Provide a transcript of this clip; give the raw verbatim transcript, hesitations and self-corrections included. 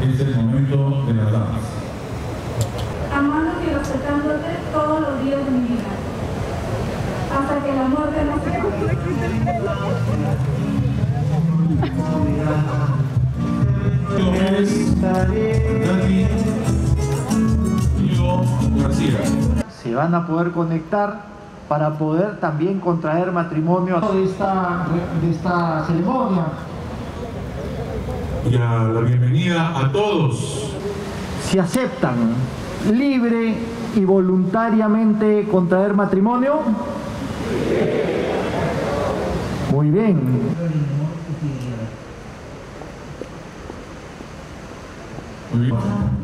es el momento de las damas. Amándote y respetándote todos los días de mi vida, hasta que la muerte nos separe. Se van a poder conectar para poder también contraer matrimonio de esta, de esta ceremonia. Y a la bienvenida a todos. Si aceptan libre y voluntariamente contraer matrimonio. Muy bien. Muy bien.